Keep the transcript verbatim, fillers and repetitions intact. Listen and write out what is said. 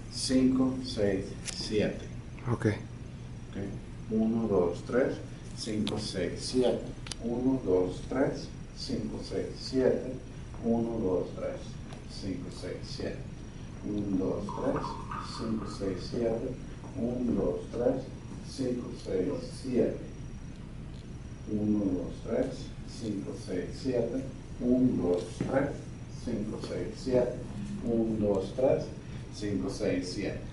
cinco, seis, siete. Ok. Okay. uno, dos, tres, cinco, seis, siete. uno, dos, tres, cinco, seis, siete. uno, dos, tres, cinco, seis, siete. uno, dos, tres, cinco, seis, siete. uno, dos, tres, cinco, seis, siete. uno, dos, tres, cinco, seis, siete. uno, dos, tres, cinco, seis, siete. uno, dos, tres, cinco, seis, siete.